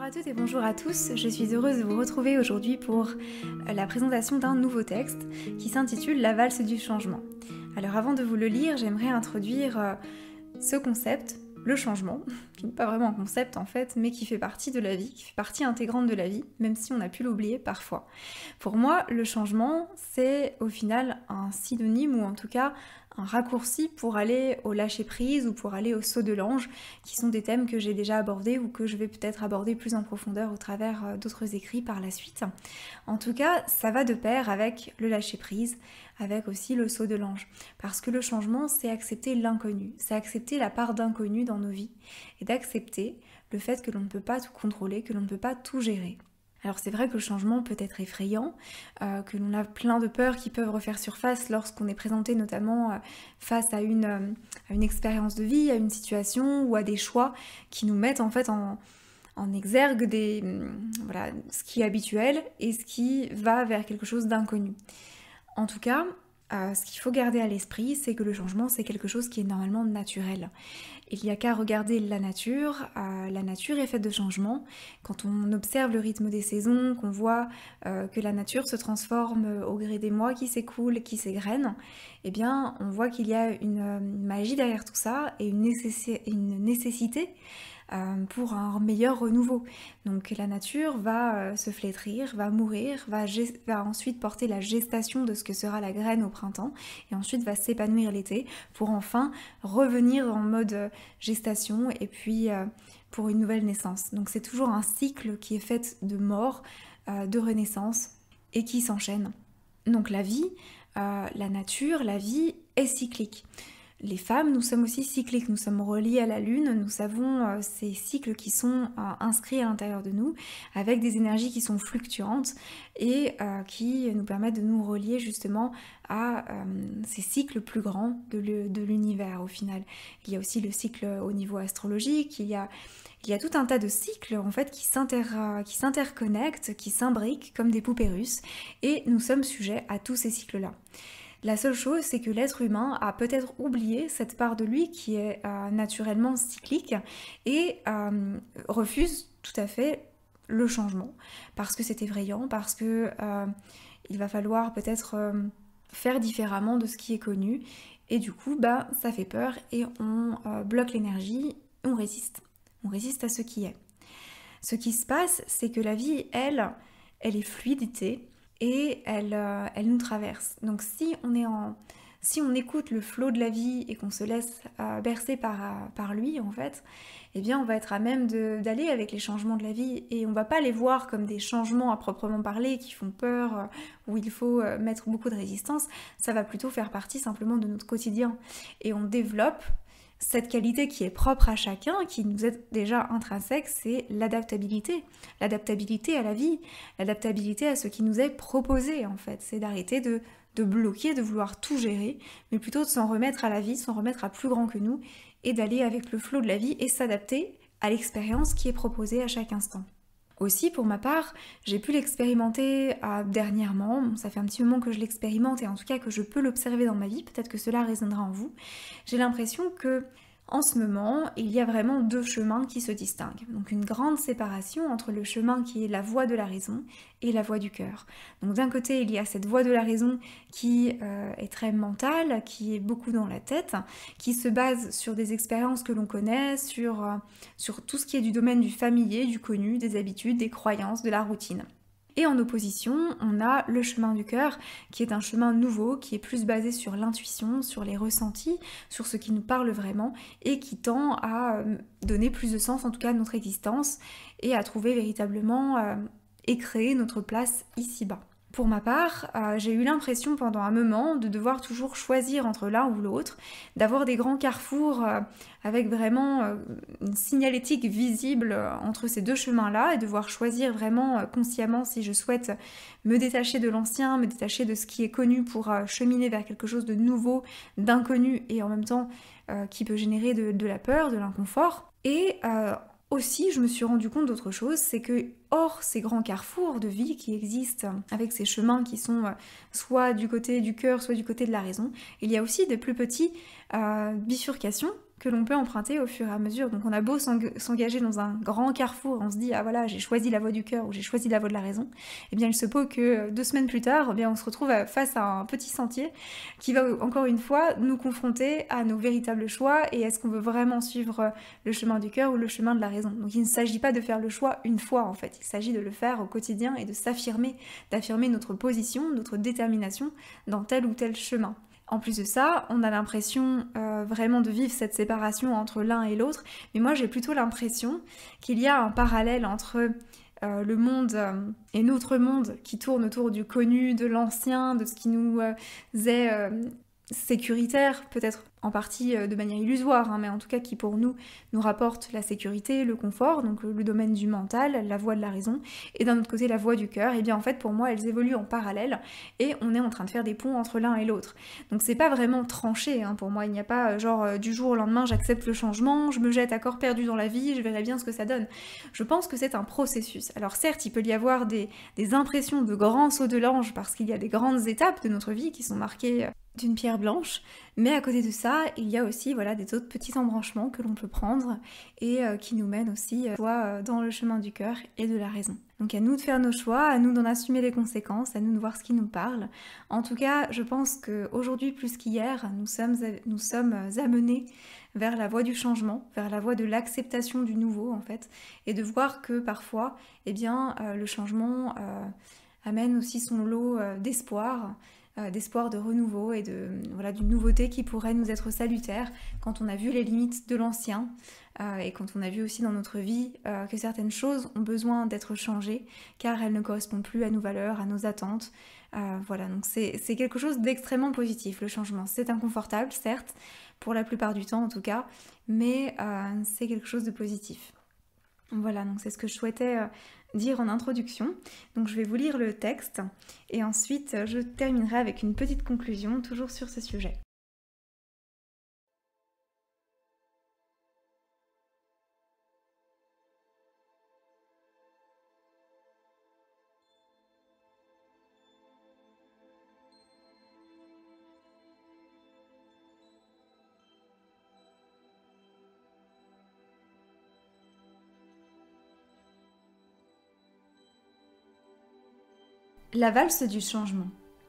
Bonjour à toutes et bonjour à tous, je suis heureuse de vous retrouver aujourd'hui pour la présentation d'un nouveau texte qui s'intitule La valse du changement. Alors avant de vous le lire, j'aimerais introduire ce concept, le changement, qui n'est pas vraiment un concept en fait, mais qui fait partie de la vie, qui fait partie intégrante de la vie, même si on a pu l'oublier parfois. Pour moi, le changement, c'est au final un synonyme, ou en tout cas un raccourci pour aller au lâcher-prise ou pour aller au saut de l'ange, qui sont des thèmes que j'ai déjà abordés ou que je vais peut-être aborder plus en profondeur au travers d'autres écrits par la suite. En tout cas, ça va de pair avec le lâcher-prise, avec aussi le saut de l'ange. Parce que le changement, c'est accepter l'inconnu, c'est accepter la part d'inconnu dans nos vies et d'accepter le fait que l'on ne peut pas tout contrôler, que l'on ne peut pas tout gérer. Alors c'est vrai que le changement peut être effrayant, que l'on a plein de peurs qui peuvent refaire surface lorsqu'on est présenté notamment face à une expérience de vie, à une situation ou à des choix qui nous mettent en fait en exergue voilà, ce qui est habituel et ce qui va vers quelque chose d'inconnu. En tout cas, ce qu'il faut garder à l'esprit, c'est que le changement, c'est quelque chose qui est normalement naturel. Il n'y a qu'à regarder la nature est faite de changements. Quand on observe le rythme des saisons, qu'on voit que la nature se transforme au gré des mois qui s'écoulent, qui s'égrènent, eh bien on voit qu'il y a une magie derrière tout ça et une nécessité pour un meilleur renouveau. Donc la nature va se flétrir, va mourir, va ensuite porter la gestation de ce que sera la graine au printemps et ensuite va s'épanouir l'été pour enfin revenir en mode gestation et puis pour une nouvelle naissance. Donc c'est toujours un cycle qui est fait de mort, de renaissance et qui s'enchaîne. Donc la vie, la nature, la vie est cyclique. Les femmes, nous sommes aussi cycliques, nous sommes reliés à la lune, nous avons ces cycles qui sont inscrits à l'intérieur de nous, avec des énergies qui sont fluctuantes et qui nous permettent de nous relier justement à ces cycles plus grands de l'univers au final. Il y a aussi le cycle au niveau astrologique, il y a tout un tas de cycles en fait qui s'interconnectent, qui s'imbriquent comme des poupées russes et nous sommes sujets à tous ces cycles-là. La seule chose, c'est que l'être humain a peut-être oublié cette part de lui qui est naturellement cyclique et refuse tout à fait le changement parce que c'est effrayant, parce que il va falloir peut-être faire différemment de ce qui est connu et du coup, ça fait peur et on bloque l'énergie, on résiste à ce qui est. Ce qui se passe, c'est que la vie, elle est fluidité. Et elle nous traverse. Donc si on écoute le flot de la vie et qu'on se laisse bercer par lui en fait, eh bien on va être à même d'aller avec les changements de la vie et on va pas les voir comme des changements à proprement parler qui font peur, où il faut mettre beaucoup de résistance. Ça va plutôt faire partie simplement de notre quotidien. Et on développe cette qualité qui est propre à chacun, qui nous est déjà intrinsèque, c'est l'adaptabilité. L'adaptabilité à la vie, l'adaptabilité à ce qui nous est proposé en fait. C'est d'arrêter de bloquer, de vouloir tout gérer, mais plutôt de s'en remettre à la vie, s'en remettre à plus grand que nous et d'aller avec le flot de la vie et s'adapter à l'expérience qui est proposée à chaque instant. Aussi, pour ma part, j'ai pu l'expérimenter dernièrement, ça fait un petit moment que je l'expérimente et en tout cas que je peux l'observer dans ma vie, peut-être que cela résonnera en vous. J'ai l'impression que en ce moment, il y a vraiment deux chemins qui se distinguent. Donc une grande séparation entre le chemin qui est la voie de la raison et la voie du cœur. Donc d'un côté, il y a cette voie de la raison qui est très mentale, qui est beaucoup dans la tête, qui se base sur des expériences que l'on connaît, sur tout ce qui est du domaine du familier, du connu, des habitudes, des croyances, de la routine. Et en opposition, on a le chemin du cœur, qui est un chemin nouveau, qui est plus basé sur l'intuition, sur les ressentis, sur ce qui nous parle vraiment, et qui tend à donner plus de sens, en tout cas, à notre existence, et à trouver véritablement et créer notre place ici-bas. Pour ma part, j'ai eu l'impression pendant un moment de devoir toujours choisir entre l'un ou l'autre, d'avoir des grands carrefours avec vraiment une signalétique visible entre ces deux chemins-là et devoir choisir vraiment consciemment si je souhaite me détacher de l'ancien, me détacher de ce qui est connu pour cheminer vers quelque chose de nouveau, d'inconnu et en même temps qui peut générer de la peur, de l'inconfort. Et aussi, je me suis rendu compte d'autre chose, c'est que hors ces grands carrefours de vie qui existent, avec ces chemins qui sont soit du côté du cœur, soit du côté de la raison, il y a aussi des plus petits bifurcations que l'on peut emprunter au fur et à mesure. Donc on a beau s'engager dans un grand carrefour, on se dit ah voilà j'ai choisi la voie du cœur ou j'ai choisi la voie de la raison, et bien il se peut que 2 semaines plus tard, eh bien, on se retrouve face à un petit sentier qui va encore une fois nous confronter à nos véritables choix et est-ce qu'on veut vraiment suivre le chemin du cœur ou le chemin de la raison. Donc il ne s'agit pas de faire le choix une fois en fait, il s'agit de le faire au quotidien et de s'affirmer, d'affirmer notre position, notre détermination dans tel ou tel chemin. En plus de ça, on a l'impression vraiment de vivre cette séparation entre l'un et l'autre, mais moi j'ai plutôt l'impression qu'il y a un parallèle entre le monde et notre monde qui tourne autour du connu, de l'ancien, de ce qui nous est sécuritaire, peut-être en partie de manière illusoire, hein, mais en tout cas qui pour nous rapporte la sécurité, le confort, donc le domaine du mental, la voie de la raison, et d'un autre côté la voie du cœur, et bien en fait pour moi elles évoluent en parallèle, et on est en train de faire des ponts entre l'un et l'autre. Donc c'est pas vraiment tranché, hein, pour moi il n'y a pas genre du jour au lendemain j'accepte le changement, je me jette à corps perdu dans la vie, je verrai bien ce que ça donne. Je pense que c'est un processus. Alors certes il peut y avoir des impressions de grands sauts de l'ange, parce qu'il y a des grandes étapes de notre vie qui sont marquées d'une pierre blanche, mais à côté de ça, il y a aussi voilà, des autres petits embranchements que l'on peut prendre et qui nous mènent aussi dans le chemin du cœur et de la raison. Donc à nous de faire nos choix, à nous d'en assumer les conséquences, à nous de voir ce qui nous parle. En tout cas, je pense qu'aujourd'hui plus qu'hier, nous sommes amenés vers la voie du changement, vers la voie de l'acceptation du nouveau en fait, et de voir que parfois, eh bien, le changement amène aussi son lot d'espoir de renouveau et d'une nouveauté qui pourrait nous être salutaire quand on a vu les limites de l'ancien et quand on a vu aussi dans notre vie que certaines choses ont besoin d'être changées car elles ne correspondent plus à nos valeurs, à nos attentes. Donc c'est quelque chose d'extrêmement positif, le changement. C'est inconfortable, certes, pour la plupart du temps en tout cas, mais c'est quelque chose de positif. Voilà, donc c'est ce que je souhaitais dire en introduction. Donc je vais vous lire le texte et ensuite je terminerai avec une petite conclusion toujours sur ce sujet. La valse du changement.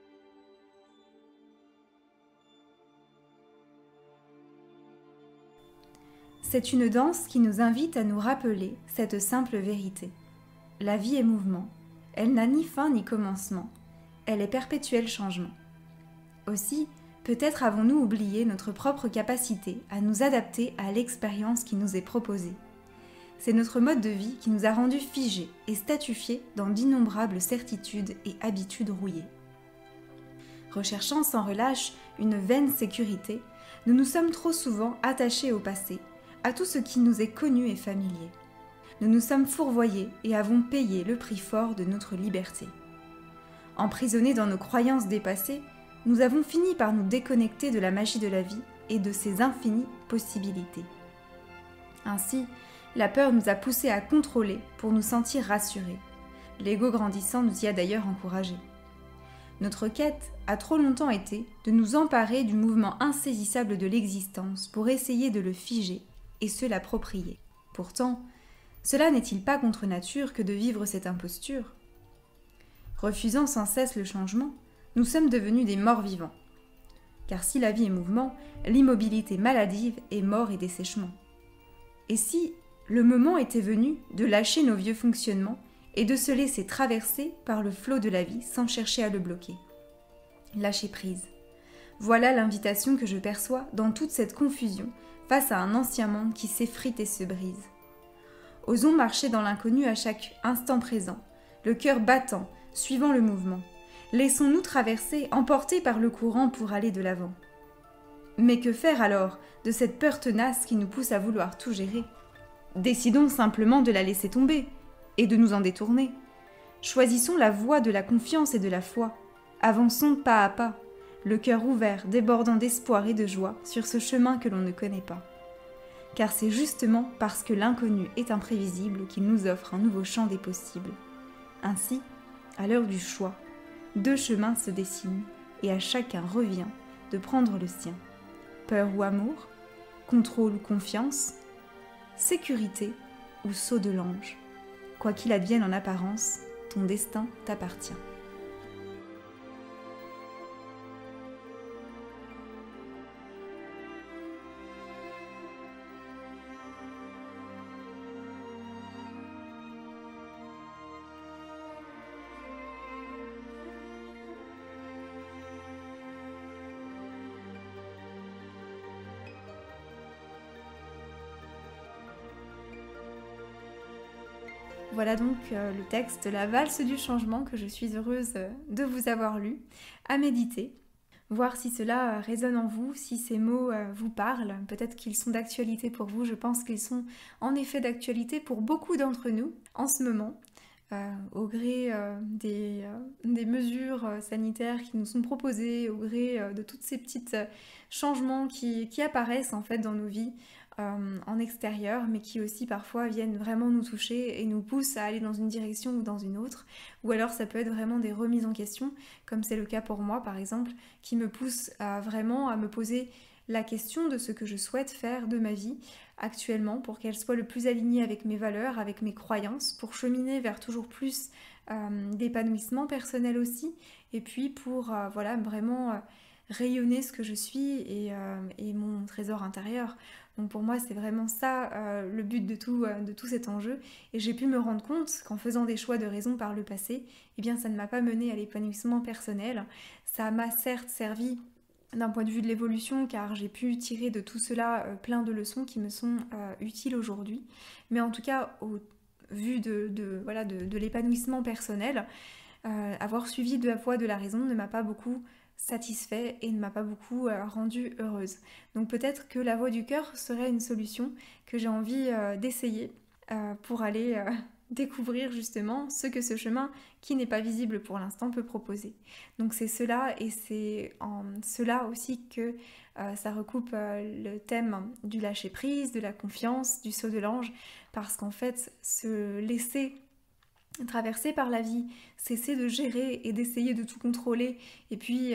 C'est une danse qui nous invite à nous rappeler cette simple vérité. La vie est mouvement, elle n'a ni fin ni commencement, elle est perpétuel changement. Aussi, peut-être avons-nous oublié notre propre capacité à nous adapter à l'expérience qui nous est proposée. C'est notre mode de vie qui nous a rendus figés et statufiés dans d'innombrables certitudes et habitudes rouillées. Recherchant sans relâche une vaine sécurité, nous nous sommes trop souvent attachés au passé, à tout ce qui nous est connu et familier. Nous nous sommes fourvoyés et avons payé le prix fort de notre liberté. Emprisonnés dans nos croyances dépassées, nous avons fini par nous déconnecter de la magie de la vie et de ses infinies possibilités. Ainsi, la peur nous a poussés à contrôler pour nous sentir rassurés. L'ego grandissant nous y a d'ailleurs encouragés. Notre quête a trop longtemps été de nous emparer du mouvement insaisissable de l'existence pour essayer de le figer et se l'approprier. Pourtant, cela n'est-il pas contre nature que de vivre cette imposture ? Refusant sans cesse le changement, nous sommes devenus des morts vivants. Car si la vie est mouvement, l'immobilité maladive est mort et dessèchement. Et si le moment était venu de lâcher nos vieux fonctionnements et de se laisser traverser par le flot de la vie sans chercher à le bloquer. Lâcher prise. Voilà l'invitation que je perçois dans toute cette confusion face à un ancien monde qui s'effrite et se brise. Osons marcher dans l'inconnu à chaque instant présent, le cœur battant, suivant le mouvement. Laissons-nous traverser, emportés par le courant pour aller de l'avant. Mais que faire alors de cette peur tenace qui nous pousse à vouloir tout gérer ? Décidons simplement de la laisser tomber et de nous en détourner. Choisissons la voie de la confiance et de la foi. Avançons pas à pas, le cœur ouvert, débordant d'espoir et de joie sur ce chemin que l'on ne connaît pas. Car c'est justement parce que l'inconnu est imprévisible qu'il nous offre un nouveau champ des possibles. Ainsi, à l'heure du choix, 2 chemins se dessinent et à chacun revient de prendre le sien. Peur ou amour ? contrôle ou confiance, sécurité ou saut de l'ange. Quoi qu'il advienne en apparence, ton destin t'appartient. Voilà donc le texte La valse du changement que je suis heureuse de vous avoir lu, à méditer, voir si cela résonne en vous, si ces mots vous parlent, peut-être qu'ils sont d'actualité pour vous, je pense qu'ils sont en effet d'actualité pour beaucoup d'entre nous en ce moment, au gré des mesures sanitaires qui nous sont proposées, au gré de tous ces petits changements qui apparaissent en fait dans nos vies, en extérieur, mais qui aussi parfois viennent vraiment nous toucher et nous poussent à aller dans une direction ou dans une autre. Ou alors ça peut être vraiment des remises en question, comme c'est le cas pour moi par exemple, qui me poussent vraiment à me poser la question de ce que je souhaite faire de ma vie actuellement pour qu'elle soit le plus alignée avec mes valeurs, avec mes croyances, pour cheminer vers toujours plus d'épanouissement personnel aussi, et puis pour voilà, vraiment rayonner ce que je suis et mon trésor intérieur. Donc pour moi c'est vraiment ça le but de tout cet enjeu, et j'ai pu me rendre compte qu'en faisant des choix de raison par le passé, eh bien ça ne m'a pas mené à l'épanouissement personnel. Ça m'a certes servi d'un point de vue de l'évolution, car j'ai pu tirer de tout cela plein de leçons qui me sont utiles aujourd'hui, mais en tout cas au vu de l'épanouissement personnel, avoir suivi de la voie de la raison ne m'a pas beaucoup satisfait et ne m'a pas beaucoup rendue heureuse. Donc peut-être que la voie du cœur serait une solution que j'ai envie d'essayer pour aller découvrir justement ce que ce chemin qui n'est pas visible pour l'instant peut proposer. Donc c'est cela, et c'est en cela aussi que ça recoupe le thème du lâcher prise, de la confiance, du saut de l'ange, parce qu'en fait se laisser traverser par la vie, cesser de gérer et d'essayer de tout contrôler, et puis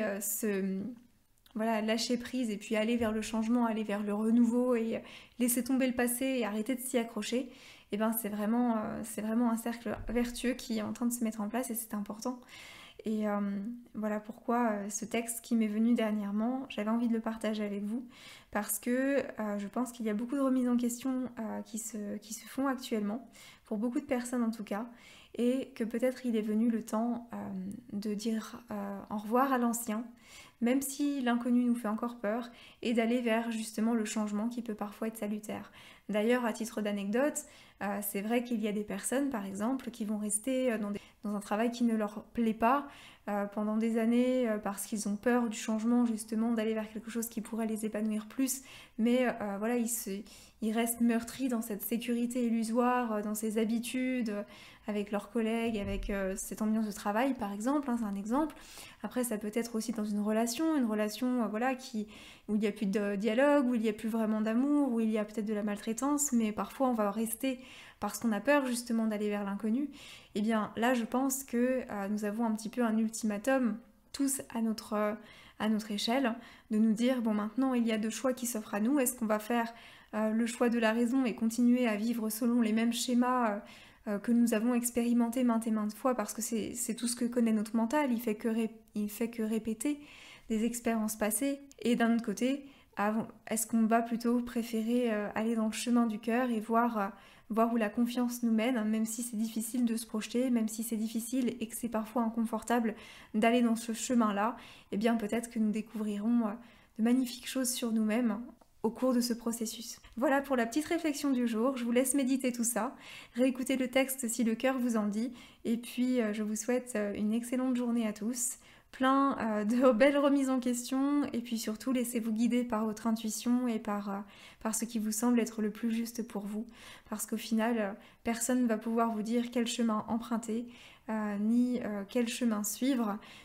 lâcher prise et puis aller vers le changement, aller vers le renouveau et laisser tomber le passé et arrêter de s'y accrocher, et ben c'est vraiment un cercle vertueux qui est en train de se mettre en place, et c'est important. Et voilà pourquoi ce texte qui m'est venu dernièrement, j'avais envie de le partager avec vous, parce que je pense qu'il y a beaucoup de remises en question qui se font actuellement, pour beaucoup de personnes en tout cas, et que peut-être il est venu le temps de dire au revoir à l'ancien, même si l'inconnu nous fait encore peur, et d'aller vers justement le changement qui peut parfois être salutaire. D'ailleurs, à titre d'anecdote, c'est vrai qu'il y a des personnes, par exemple, qui vont rester dans un travail qui ne leur plaît pas pendant des années parce qu'ils ont peur du changement, justement, d'aller vers quelque chose qui pourrait les épanouir plus, mais voilà, ils restent meurtris dans cette sécurité illusoire, dans ces habitudes, avec leurs collègues, avec cette ambiance de travail, par exemple, hein, c'est un exemple. Après, ça peut être aussi dans une relation voilà, où il n'y a plus de dialogue, où il n'y a plus vraiment d'amour, où il y a peut-être de la maltraitance, mais parfois on va rester parce qu'on a peur justement d'aller vers l'inconnu. Et bien là, je pense que nous avons un petit peu un ultimatum, tous à notre échelle, de nous dire, bon, maintenant il y a deux choix qui s'offrent à nous. Est-ce qu'on va faire le choix de la raison et continuer à vivre selon les mêmes schémas que nous avons expérimenté maintes et maintes fois, parce que c'est tout ce que connaît notre mental, il fait que répéter des expériences passées. Et d'un autre côté, est-ce qu'on va plutôt préférer aller dans le chemin du cœur et voir où la confiance nous mène, même si c'est difficile de se projeter, même si c'est difficile et que c'est parfois inconfortable d'aller dans ce chemin-là, eh bien peut-être que nous découvrirons de magnifiques choses sur nous-mêmes au cours de ce processus. Voilà pour la petite réflexion du jour, je vous laisse méditer tout ça, réécoutez le texte si le cœur vous en dit, et puis je vous souhaite une excellente journée à tous, plein de belles remises en question, et puis surtout laissez-vous guider par votre intuition et par ce qui vous semble être le plus juste pour vous, parce qu'au final, personne ne va pouvoir vous dire quel chemin emprunter, ni quel chemin suivre,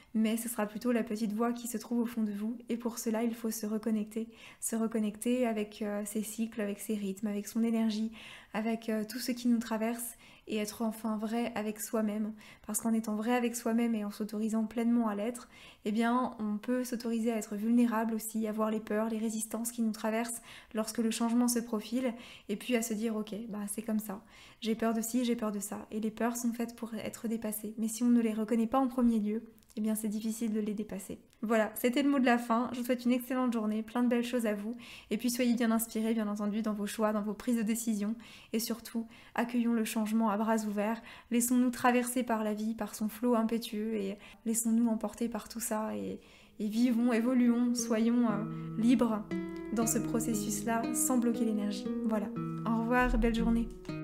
mais ce sera plutôt la petite voix qui se trouve au fond de vous. Et pour cela, il faut se reconnecter avec ses cycles, avec ses rythmes, avec son énergie, avec tout ce qui nous traverse, et être enfin vrai avec soi-même. Parce qu'en étant vrai avec soi-même et en s'autorisant pleinement à l'être, eh bien, on peut s'autoriser à être vulnérable aussi, à voir les peurs, les résistances qui nous traversent lorsque le changement se profile, et puis à se dire, ok, bah c'est comme ça, j'ai peur de ci, j'ai peur de ça, et les peurs sont faites pour être dépassées. Mais si on ne les reconnaît pas en premier lieu, eh bien c'est difficile de les dépasser. Voilà, c'était le mot de la fin. Je vous souhaite une excellente journée, plein de belles choses à vous. Et puis soyez bien inspirés, bien entendu, dans vos choix, dans vos prises de décision. Et surtout, accueillons le changement à bras ouverts. Laissons-nous traverser par la vie, par son flot impétueux, et laissons-nous emporter par tout ça. Et vivons, évoluons, soyons libres dans ce processus-là, sans bloquer l'énergie. Voilà. Au revoir, belle journée.